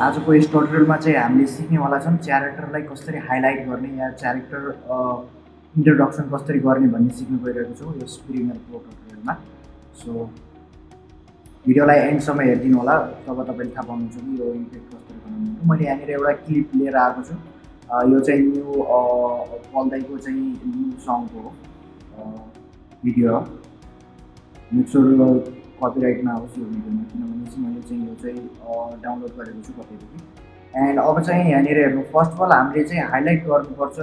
आजको यस ट्युटोरियलमा चाहिँ हामीले सिक्नेवाला छौँ क्यारेक्टरलाई कसरी हाइलाइट गर्ने या क्यारेक्टर इन्ट्रोडक्सन कसरी गर्ने भन्ने सिक्न गइरहेको छौँ यस प्रिमियर प्रो ट्युटोरियलमा। सो भिडियोलाई एन्डसम्म हेरिदिनु होला, तब तपाईँले थाहा पाउनुहुन्छ कि यो इफेक्ट कसरी बनाउनु। मैले यहाँनिर एउटा क्लिप लिएर आएको छु। यो चाहिँ न्यू पल्दाईको चाहिँ न्यू सङको भिडियो हो। मेक स्योर कपिराइट नआओस् यो भिडियोमा, किनभने चाहिँ मैले चाहिँ यो चाहिँ डाउनलोड गरेको छु कतैदेखि। एन्ड अब चाहिँ यहाँनिर हेर्नु, फर्स्ट अफ अल हामीले चाहिँ हाइलाइट गर्नुपर्छ।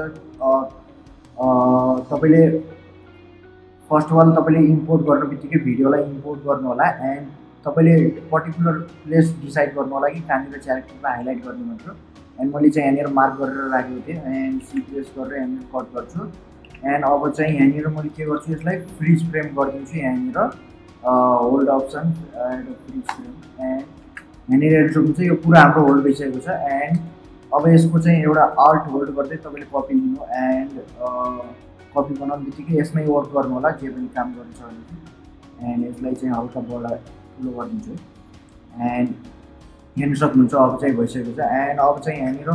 तपाईँले फर्स्ट अफ अल तपाईँले इम्पोर्ट गर्नु बित्तिकै भिडियोलाई इम्पोर्ट गर्नु होला। एन्ड तपाईँले पर्टिकुलर प्लेस डिसाइड गर्नु होला कि कहाँनिर क्यारेक्टरलाई हाइलाइट गर्ने मात्र। एन्ड मैले चाहिँ यहाँनिर मार्क गरेर राखेको थिएँ एन्ड सी प्रेस गरेर यहाँनिर कट गर्छु। एन्ड अब चाहिँ यहाँनिर मैले के गर्छु, यसलाई फ्रिज फ्रेम गरिदिन्छु। यहाँनिर hold option and freeze frame and यहाँनिर हेर्नु सक्नुहुन्छ यो पुरा हाम्रो होल्ड भइसकेको छ। एन्ड अब यसको चाहिँ एउटा अल्ट होल्ड गर्दै तपाईँले कपी लिनु एन्ड कपी बनाउने बित्तिकै यसमै वर्क गर्नु होला जे पनि काम गर्नु छ भने। एन्ड यसलाई चाहिँ हल्का बडा ठुलो गरिदिन्छु एन्ड हेर्नु सक्नुहुन्छ अब चाहिँ भइसकेको छ। एन्ड अब चाहिँ यहाँनिर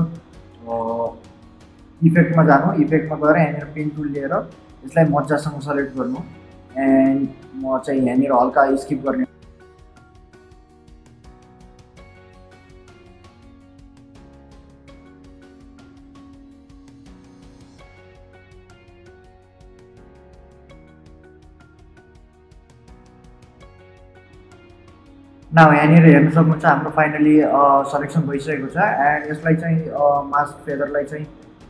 इफेक्टमा जानु, इफेक्टमा गएर यहाँनिर पेन टुल लिएर यसलाई मजासँग सेलेक्ट गर्नु। एन्ड म चाहिँ यहाँनिर हल्का स्किप गर्ने। नाउ यहाँनिर हेर्नु सक्नुहुन्छ हाम्रो फाइनली सलेक्सन भइसकेको छ। एन्ड यसलाई चाहिँ मास्क फेदरलाई चाहिँ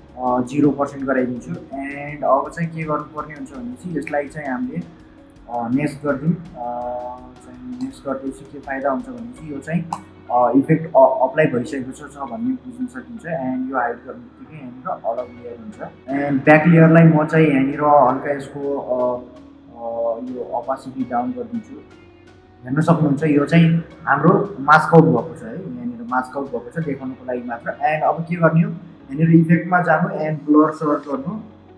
0% गराइदिन्छु। एन्ड अब चाहिँ के गर्नुपर्ने हुन्छ भनेपछि यसलाई चाहिँ हामीले नेक्स्ट गरिदिउँ। चाहिँ नेक्स्ट गर्दैछु के फाइदा हुन्छ भनेपछि यो चाहिँ इफेक्ट अप्लाई भइसकेको छ भन्ने बुझ्न सकिन्छ। एन्ड यो हाइड गर्ने बित्तिकै यहाँनिर अलग लेयर हुन्छ। एन्ड ब्याक लेयरलाई म चाहिँ यहाँनिर हल्का यसको यो अपासिटी डाउन गरिदिन्छु। हेर्न सक्नुहुन्छ यो चाहिँ हाम्रो मास्क आउट भएको छ है, यहाँनिर मास्क आउट भएको छ देखाउनुको लागि मात्र। एन्ड अब के गर्ने हो, यहाँनिर इफेक्टमा जानु एन्ड ब्लर सर्च गर्नु,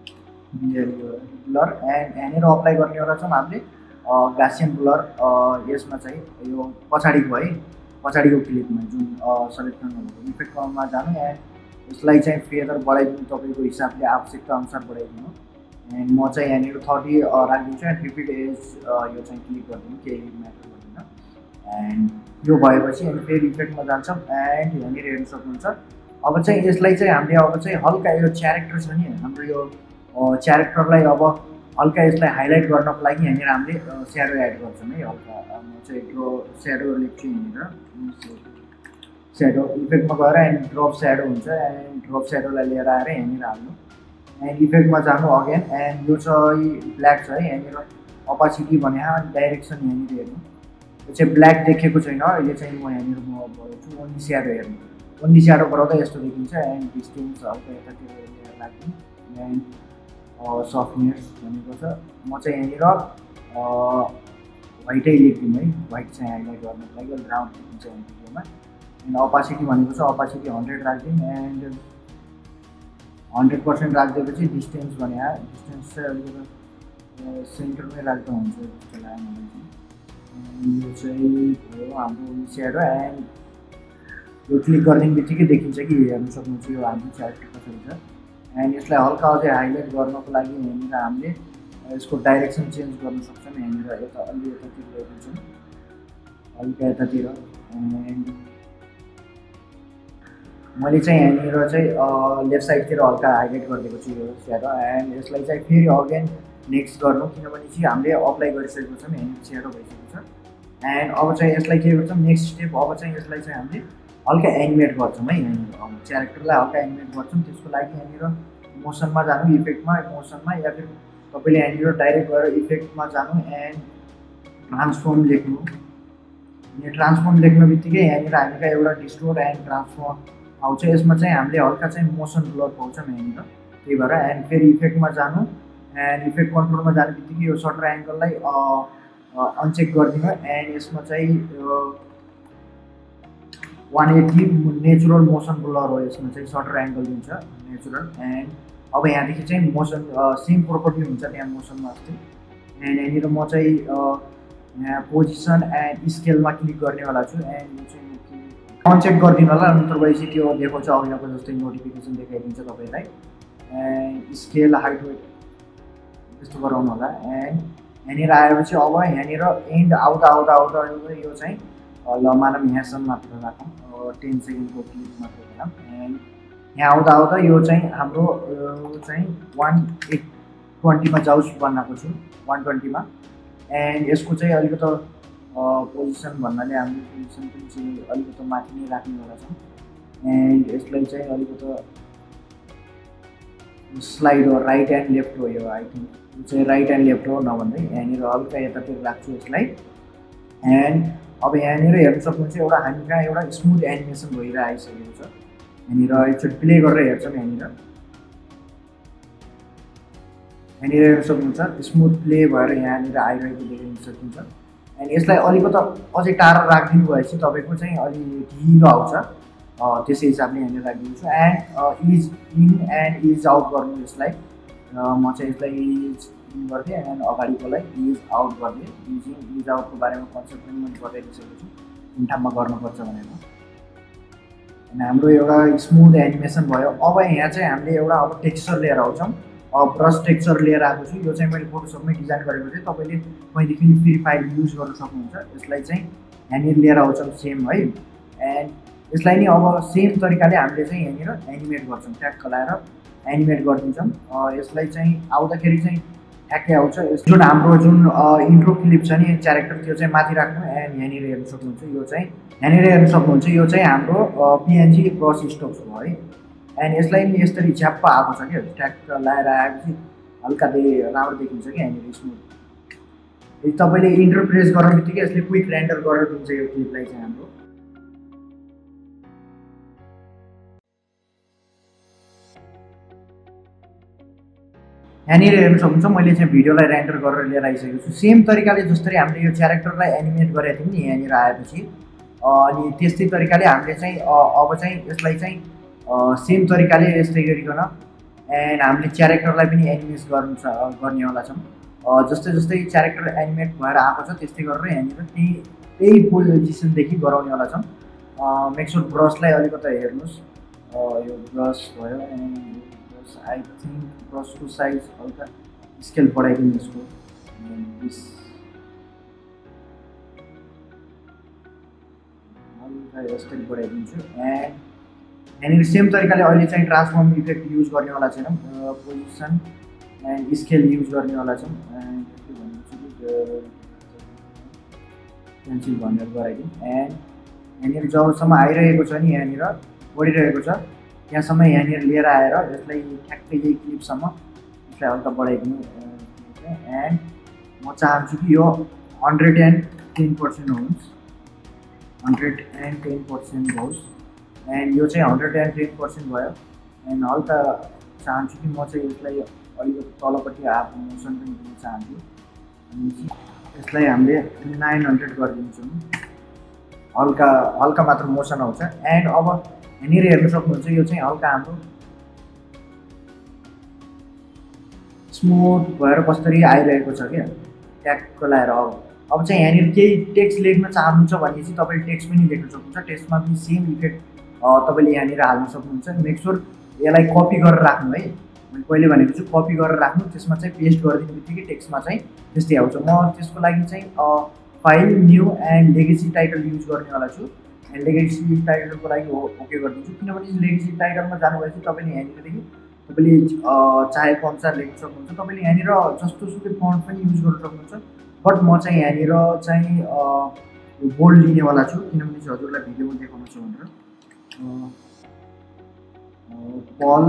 ब्लर। एन्ड यहाँनिर अप्लाई गर्नेवाला छौँ हामीले गासियन ब्लर। यसमा चाहिँ यो पछाडिको है, पछाडिको क्लिपमा जुन सेलेक्ट गर्नुभएको इफेक्टमा जानु एन्ड यसलाई चाहिँ फेदर बढाइदिनु तपाईँको हिसाबले आवश्यकता अनुसार बढाइदिनु। एन्ड म चाहिँ यहाँनिर 30 राखिदिन्छु। एन्ड रिपिट एज यो चाहिँ क्लिक गरिदिनु, केही म्याटर गर्दैन। एन्ड यो भएपछि अनि फेरि इफेक्टमा जान्छौँ एन्ड यहाँनिर हेर्न सक्नुहुन्छ। अब चाहिँ यसलाई चाहिँ हामीले अब चाहिँ हल्का यो क्यारेक्टर छ नि हाम्रो, यो क्यारेक्टरलाई अब हल्का यसलाई हाइलाइट गर्नको लागि यहाँनिर हामीले स्याडो एड गर्छौँ है। हल्का म चाहिँ ड्रो स्याडो लेख्छु यहाँनिर, स्याडो इफेक्टमा गएर एन्ड ड्रप स्याडो हुन्छ। एन्ड ड्रप स्याडोलाई लिएर आएर यहाँनिर हाल्नु एन्ड इफेक्टमा जानु अगेन। एन्ड यो चाहिँ ब्ल्याक छ है, यहाँनिर अपासिटी भने डाइरेक्सन यहाँनिर हेर्नु, यो चाहिँ ब्ल्याक देखेको छैन। अहिले चाहिँ म यहाँनिर म बढाउँछु ओन्ली स्याडो हेर्नु, ओन्ली स्याडो बढाउँदा यस्तो देखिन्छ। एन्ड डिस्टेन्स हल्का यतातिर राख्नु एन्ड सफ्टनेस भनेको छ म चाहिँ यहाँनिर व्हाइटै लेखिदिउँ है, व्हाइट चाहिँ हाइलाइट गर्नको लागि अलिक राउन्ड देखिन्छ यहाँ भिडियोमा। एन्ड अपासिटी भनेको छ अपासिटी 100 राखिदिउँ। एन्ड 100% राखिदिएपछि डिस्टेन्स भने डिस्टेन्स चाहिँ अलिकति सेन्टरमै राख्दा हुन्छ जस्तो लाग्यो मलाई चाहिँ। यो चाहिँ हो हाम्रो स्याडो। एन्ड यो क्लिक गर्ने बित्तिकै देखिन्छ कि हेर्नु सक्नुहुन्छ यो हाम्रो क्यारेक्टर कसरी छ। एन्ड यसलाई हल्का अझै हाइलाइट गर्नको लागि यहाँनिर हामीले यसको डाइरेक्सन चेन्ज गर्न सक्छौँ। यहाँनिर यता अलि यतातिर ल्याइदिन्छौँ, हल्का यतातिर। एन्ड मैले चाहिँ यहाँनिर चाहिँ लेफ्ट साइडतिर हल्का हाइलाइट गरिदिएको छु यो स्याडो। एन्ड यसलाई चाहिँ फेरि अगेन नेक्स्ट गर्नु, किनभने चाहिँ हामीले अप्लाई गरिसकेको छौँ, यहाँनिर स्याडो भइसकेको छ। एन्ड अब चाहिँ यसलाई के गर्छौँ नेक्स्ट स्टेप, अब चाहिँ यसलाई चाहिँ हामीले हल्का एनिमेट गर्छौँ है। यहाँनिर अब क्यारेक्टरलाई हल्का एनिमेट गर्छौँ, त्यसको लागि यहाँनिर मोसनमा जानु, इफेक्टमा मोसनमा, या फिर तपाईँले यहाँनिर डाइरेक्ट गएर इफेक्टमा जानु एन्ड ट्रान्सफर्म लेख्नु। यो ट्रान्सफर्म लेख्ने बित्तिकै यहाँनिर हामीलाई एउटा डिस्टोर एन्ड ट्रान्सफर्म आउँछ। यसमा चाहिँ हामीले हल्का चाहिँ मोसन ब्लर पाउँछौँ यहाँनिर, त्यही भएर। एन्ड फेरि इफेक्टमा जानु एन्ड इफेक्ट कन्ट्रोलमा जाने बित्तिकै यो सटर एङ्गललाई अनचेक गरिदिनु। एन्ड यसमा चाहिँ 180 नेचुरल मोसन ब्लर हो, यसमा चाहिँ सटर एङ्गल दिन्छ नेचुरल। एन्ड अब यहाँदेखि चाहिँ मोसन सेम प्रोपर्टी हुन्छ त्यहाँ मोसनमा जस्तै। एन्ड यहाँनिर म चाहिँ यहाँ पोजिसन एन्ड स्केलमा क्लिक गर्नेवाला छु। एन्ड यो चाहिँ अनचेक गरिदिनु होला। नत्र भएपछि त्यो देखाउँछ अघिको जस्तै नोटिफिकेसन देखाइदिन्छ तपाईँलाई। एन्ड स्केल हाइट वेट त्यस्तो गराउनु होला। एन्ड यहाँनिर आएपछि अब यहाँनिर एन्ड आउँदा यो चाहिँ ल मानव यहाँसम्म मात्र राखौँ, 10 सेकेन्डको क्लिप मात्र राखौँ। एन्ड यहाँ आउँदा यो चाहिँ हाम्रो चाहिँ 120 मा जाओस् बनाएको छु, 120 मा। एन्ड यसको चाहिँ अलिकति पोजिसन भन्नाले हामीले पोजिसन पनि चाहिँ अलिकति माथि नै राख्नेवाला छौँ। एन्ड यसलाई चाहिँ अलिकति स्लाइड हो, राइट एन्ड लेफ्ट हो यो, आई थिङ्क यो चाहिँ राइट एन्ड लेफ्ट हो नभन्दै यहाँनिर हल्का यतातिर राख्छु यसलाई। एन्ड अब यहाँनिर हेर्न सक्नुहुन्छ एउटा हामी कहाँ एउटा स्मुथ एनिमेसन भएर आइसकेको छ। यहाँनिर एकचोटि प्ले गरेर हेर्छौँ। यहाँनिर हेर्न सक्नुहुन्छ स्मुथ प्ले भएर यहाँनिर आइरहेको देख्न सकिन्छ। एन्ड यसलाई अलिकति अझै टाढा राखिदिनु भएपछि तपाईँको चाहिँ अलि ढिलो आउँछ, त्यसै हिसाबले यहाँनिर राखिदिन्छु। And ease in and ease out गर्नु यसलाई। म चाहिँ यसलाई इज इन गर्थेँ एन्ड अगाडिकोलाई इज आउट गरिदिएँ। इज इन इज आउटको बारेमा कन्सेप्ट पनि मैले बताइदिइसकेको छु कुन ठाउँमा गर्नुपर्छ भनेर। अनि हाम्रो एउटा स्मुथ एनिमेसन भयो। अब यहाँ चाहिँ हामीले एउटा अब टेक्सचर लिएर आउँछौँ। ब्रस टेक्सचर लिएर आएको छु। यो चाहिँ मैले फोटोसपमै डिजाइन गरेको थिएँ। तपाईँले कहिलेदेखि फ्री फाइल युज गर्न सक्नुहुन्छ। यसलाई चाहिँ यहाँनिर लिएर आउँछौँ सेम है। एन्ड यसलाई नि अब सेम तरिकाले हामीले चाहिँ यहाँनिर एनिमेट गर्छौँ, ट्याग लाएर एनिमेट गरिदिन्छौँ। यसलाई चाहिँ आउँदाखेरि चाहिँ ठ्याक्कै आउँछ। जुन हाम्रो जुन इन्ट्रो क्लिप छ नि क्यारेक्टर त्यो चाहिँ माथि राख्नु। एन्ड यहाँनिर हेर्न सक्नुहुन्छ यो चाहिँ यहाँनिर हेर्न सक्नुहुन्छ यो चाहिँ हाम्रो पिएनजी ब्रस स्ट्रोक्स हो है। एन्ड यसलाई नि यसरी झ्याप्प आएको छ क्या, ट्याग लाएर आएपछि हल्का राम्रो देखिन्छ कि यहाँनिर स्मुथ। यदि तपाईँले इन्टर प्रेस गर्ने बित्तिकै यसले क्विक रेन्डर गरेर दिन्छ यो क्लिपलाई चाहिँ हाम्रो। यहाँनिर हेर्न सक्नुहुन्छ मैले चाहिँ भिडियोलाई रेन्डर गरेर लिएर आइसकेको छु। सेम तरिकाले जसरी हामीले यो क्यारेक्टरलाई एनिमेट गरेको थियौँ नि यहाँनिर आएपछि, अनि त्यस्तै तरिकाले हामीले चाहिँ अब चाहिँ यसलाई चाहिँ सेम तरिकाले यस्तै गरिकन एन्ड हामीले क्यारेक्टरलाई पनि एनिमेट गर्नेवाला छौँ। जस्तै क्यारेक्टर एनिमेट भएर आएको छ त्यस्तै गरेर यहाँनिर त्यही पोजिसनदेखि गराउनेवाला छौँ। मेक्सुर ब्रसलाई अलिकति हेर्नुहोस्, यो ब्रस भयो। एन्ड आई थिङ्क ब्रसको साइज हल्का स्केल बढाइदिनु यसको, हल्का स्केल बढाइदिन्छु। एन्ड यहाँनिर सेम तरिकाले अहिले चाहिँ ट्रान्सफर्म इफेक्ट युज गर्नेवाला छैनौँ, पोजिसन एन्ड स्केल युज गर्नेवाला छौँ। एन्ड के भन्नुहुन्छ पेन्सिल भनेर गराइदिउँ। एन्ड यहाँनिर जबसम्म आइरहेको छ नि यहाँनिर बढिरहेको छ त्यहाँसम्म यहाँनिर लिएर आएर यसलाई ठ्याक्कै यही क्लिपसम्म यसलाई हल्का बढाइदिनु। एन्ड म चाहन्छु कि यो 110% होस्, 110% होस्। एन्ड यो चाहिँ 110% भयो। एन्ड हल्का चाहन्छु कि म चाहिँ यसलाई अलिकति तलपट्टि हाफ मोसन पनि दिन चाहन्छु। अनि यसलाई हामीले 900 गरिदिन्छौँ, हल्का मात्र मोसन आउँछ। एन्ड अब यहाँनिर हेर्न सक्नुहुन्छ यो चाहिँ हल्का हाम्रो स्मुथ भएर कसरी आइरहेको छ क्या ट्यागको लाएर। अब चाहिँ यहाँनिर केही टेक्स्ट लेख्न चाहनुहुन्छ भनेपछि तपाईँले टेक्स्ट पनि लेख्न सक्नुहुन्छ। टेक्स्टमा पनि सेम इफेक्ट तपाईँले यहाँनिर हाल्न सक्नुहुन्छ। मेकस्योर यसलाई कपी गरेर राख्नु है, मैले पहिले भनेको छु कपी गरेर राख्नु, त्यसमा चाहिँ पेस्ट गरिदिने बित्तिकै टेक्स्टमा चाहिँ त्यस्तै आउँछ। म त्यसको लागि चाहिँ file new and legacy title use गर्नेवाला छु। एन्ड लेगेसी टाइटलको लागि ओके गरिदिन्छु, किनभने लेगेसी टाइटलमा जानुभएपछि तपाईँले यहाँनिरदेखि तपाईँले चाहेको अनुसार लेख्न सक्नुहुन्छ। तपाईँले यहाँनिर जस्तोसुकै फन्ट पनि युज गर्न सक्नुहुन्छ। बट म चाहिँ यहाँनिर चाहिँ बोल्ड लिनेवाला छु, किनभने चाहिँ हजुरलाई भिडियोमा देखाउनु छ भनेर। पल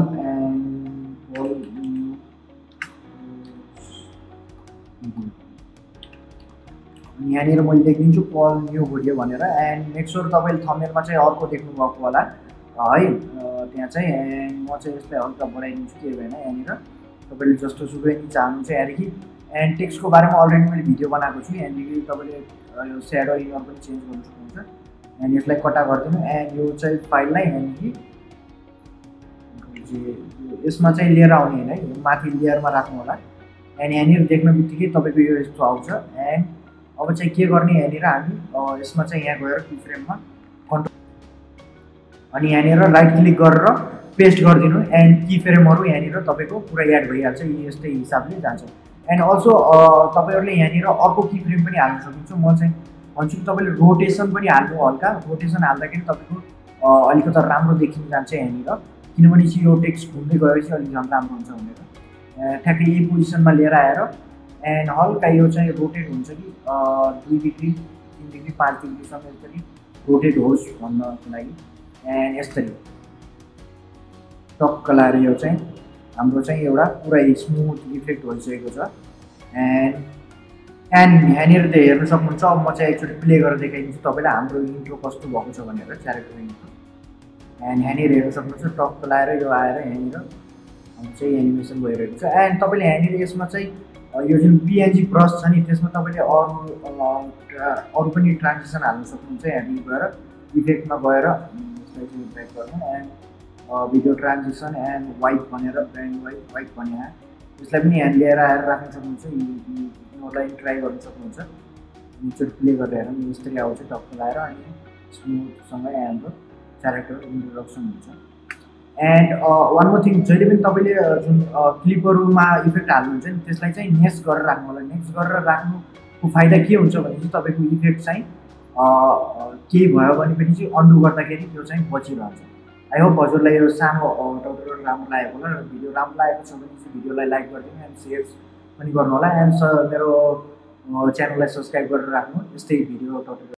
यहाँनिर मैले लेखिदिन्छु पल न्यू भिडियो भनेर। एन्ड मेकस्योर तपाईँले थम्बनेलमा चाहिँ अर्को देख्नुभएको होला है त्यहाँ चाहिँ। एन्ड म चाहिँ यसलाई हल्का बढाइदिन्छु, केही भएन। यहाँनिर तपाईँले जस्तो सुकै नि चाहनुहुन्छ यहाँदेखि। एन्ड टेक्स्टको बारेमा अलरेडी मैले भिडियो बनाएको छु, यहाँदेखि तपाईँले यो स्याडो इनर पनि चेन्ज गर्नु सक्नुहुन्छ। एन्ड यसलाई कटा गरिदिनु। एन्ड यो चाहिँ फाइललाई यहाँदेखि यसमा चाहिँ लिएर आउने होइन है, माथि लेयरमा राख्नु होला। एन्ड यहाँनिर देख्न बित्तिकै तपाईँको यो यस्तो आउँछ। एन्ड अब चाहिँ के गर्ने यहाँनिर हामी यसमा चाहिँ यहाँ गएर की फ्रेममा अनि यहाँनिर राइट क्लिक गरेर पेस्ट गरिदिनु एन्ड की फ्रेमहरू यहाँनिर तपाईँको पुरा एड भइहाल्छ। यस्तै हिसाबले जान्छ। एन्ड अल्सो तपाईँहरूले यहाँनिर अर्को की फ्रेम पनि हाल्न सक्नुहुन्छ। म चाहिँ भन्छु कि तपाईँले रोटेसन पनि हाल्नु हल्का। रोटेसन हाल्दाखेरि तपाईँको अलिकति राम्रो देखिन जान्छ यहाँनिर, किनभने चाहिँ यो टेक्स्ट घुम्दै गएपछि अलिक झन् राम्रो हुन्छ भनेर। ठ्याक्कै यही पोजिसनमा लिएर आएर एन्ड हल्का यो चाहिँ रोटेट हुन्छ कि 2 डिग्री 3 डिग्री 5 डिग्रीसम्म यसरी रोटेट होस् भन्नको लागि। एन्ड यसरी टक्क लाएर यो चाहिँ हाम्रो चाहिँ एउटा पुरा स्मुथ इफेक्ट भइसकेको छ। एन्ड यहाँनिर त हेर्न सक्नुहुन्छ। अब म चाहिँ एकचोटि प्ले गरेर देखाइदिन्छु तपाईँलाई हाम्रो इन्ट्रो कस्तो भएको छ भनेर, क्यारेक्टर इन्ट्रो। एन्ड यहाँनिर हेर्न सक्नुहुन्छ टक्क लाएर यो आएर यहाँनिर चाहिँ एनिमेसन भइरहेको छ। एन्ड तपाईँले यहाँनिर यसमा चाहिँ यो जुन पिएनजी ब्रस छ नि त्यसमा तपाईँले अरू पनि ट्रान्जेक्सन हाल्न सक्नुहुन्छ। यहाँनिर गएर इफेक्टमा गएर यसलाई चाहिँ ड्र्याग गर्नु and video transition and white भनेर ब्रान्ड वाइट भने यसलाई पनि यहाँ लिएर आएर राख्न सक्नुहुन्छ। यिनीहरूलाई ट्राई गर्न सक्नुहुन्छ। एकचोटि प्ले गरेर हेरौँ यसरी आउँछ टक्क लाएर अनि स्मुथसँग हाम्रो क्यारेक्टर इन्ट्रोडक्सन हुन्छ। एन्ड वान मोर थिङ, जहिले पनि तपाईँले जुन क्लिपहरूमा इफेक्ट हाल्नुहुन्छ नि त्यसलाई चाहिँ नेक्स्ट गरेर राख्नु होला। नेक्स्ट गरेर राख्नुको फाइदा के हुन्छ भने चाहिँ तपाईँको इफेक्ट चाहिँ केही भयो भने पनि चाहिँ अन्डु गर्दाखेरि त्यो चाहिँ बचिरहन्छ। आई होप हजुरलाई यो सानो ट्युटोरियल राम्रो लागेको होला र भिडियो राम्रो लागेको छ भने चाहिँ भिडियोलाई लाइक गरिदिनु एन्ड सेयर पनि गर्नु होला। एन्ड मेरो च्यानललाई सब्सक्राइब गरेर राख्नु यस्तै भिडियो ट्युटोरियल